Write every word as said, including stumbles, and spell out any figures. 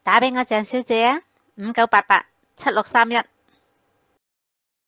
打俾我鄭小姐啊，五九八八七六三一。